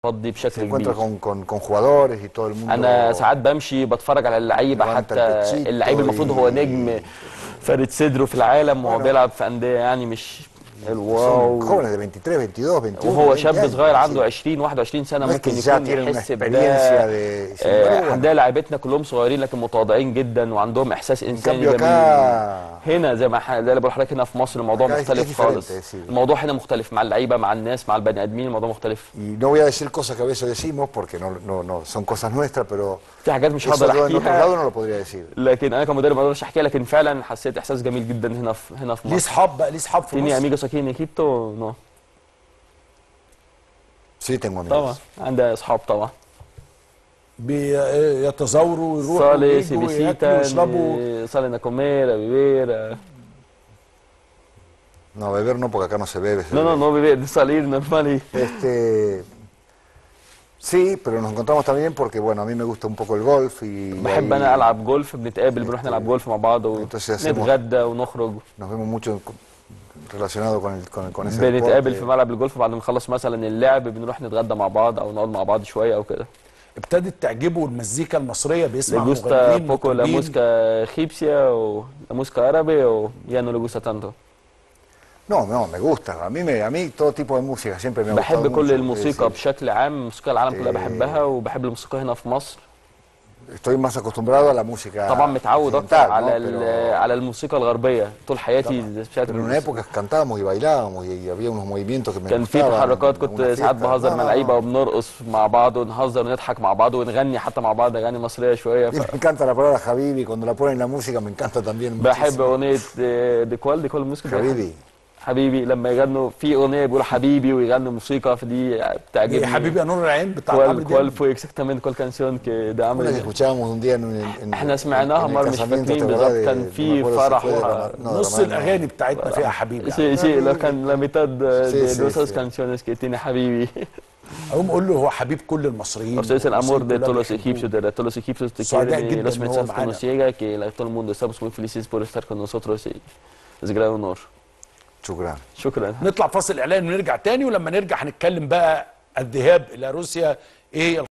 بفضي بشكل Se encuentra كبير. con jugadores y todo el mundo. انا ساعات بمشي بتفرج على اللعيبه، حتى اللعيب المفروض هو نجم فارد صدره في العالم وهو بيلعب في انديه يعني مش الواو، jóvenes de 23, 22, 21. وهو شاب صغير عنده 20 21 سنه ممكن يكون يحس بده. هنلاقي لعيبتنا كلهم صغيرين لكن متواضعين جدا وعندهم احساس انساني جميل. هنا زي ما زي اللي بقول لحضرتك، هنا في مصر الموضوع مختلف خالص. الموضوع هنا مختلف مع اللعيبه، مع الناس، مع البني ادمين، الموضوع مختلف. No voy a decir cosas que a veces decimos porque no son cosas nuestras, pero في حاجات مش هقدر احكيها. no lo podría decir. لكن انا كمدرب ما اقدرش احكيها، لكن فعلا حسيت احساس جميل جدا هنا في مصر. ليه اصحاب بقى، ليه اصحاب في مصر؟ تيني اميجوس aquí en Egipto no. Sí, tengo amigos. طبعا عندي اصحاب طبعا. بيتزاوروا ويروحوا ويجوا وياكلوا ويشربوا. salen a comer, a beber. No, beber no, porque acá no se bebe. No beber, salir normal y... Sí, pero nos encontramos también porque, bueno, a mí me gusta un poco el golf y... بحب انا العب جولف، بنتقابل بنروح نلعب جولف مع بعض ونتغدى ونخرج. Nos vemos mucho relacionado con ese deporte. بنتقابل في ملعب الجولف بعد ما نخلص مثلا اللعب، بنروح نتغدى مع بعض او نقعد مع بعض شويه او كده. ابتدت تعجبه المزيكا المصريه، بيسمع مغنيين. Le gusta poco la música egipcia o la música árabe o ya no le gusta tanto. No, me gusta. A mí todo tipo de música siempre me ha gustado. بحب كل الموسيقى بشكل عام، موسيقى العالم كلها بحبها، وبحب الموسيقى هنا في مصر. Estoy más acostumbrado a la música. طبعا متعود اكتر على الموسيقى الغربيه طول حياتي. Pero en una época cantábamos y bailábamos y había unos movimientos que me gustaban. كان في تحركات كنت ساعات بهزر مع لعيبه وبنرقص مع بعض ونهزر ونضحك مع بعض ونغني حتى مع بعض اغاني مصريه شويه. Me encanta la palabra Habibi, cuando la ponen en la música me encanta también. بحب اغنيه دي كوال موسيقى حبيبي لما يغنوا في اغنيه بيقولوا حبيبي ويغنوا موسيقى، فدي بتعجبني. حبيبي يا نور العين بتاع عمرو دياب. ¿Cuál fue exactamente cuál canción que de عمرو دياب؟ احنا سمعناها مره مش فاكرين بالظبط، كان في فرح نص الاغاني بتاعتنا فيها حبيبي. sí لو كان la mitad de esas canciones que tiene حبيبي. اقوم اقول له هو حبيب كل المصريين. Usted es el amor de todos los egipcios, de todos los egipcios te quieren y los mensajes que nos llega que todo el mundo estamos muy felices por estar con nosotros y es gran honor. شكرا. نطلع فاصل اعلان ونرجع تاني، ولما نرجع هنتكلم بقى الذهاب الى روسيا ايه